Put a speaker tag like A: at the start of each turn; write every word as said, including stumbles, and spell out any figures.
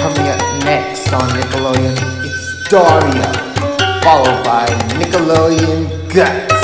A: coming up next on Nickelodeon, it's Daria, followed by Nickelodeon Guts.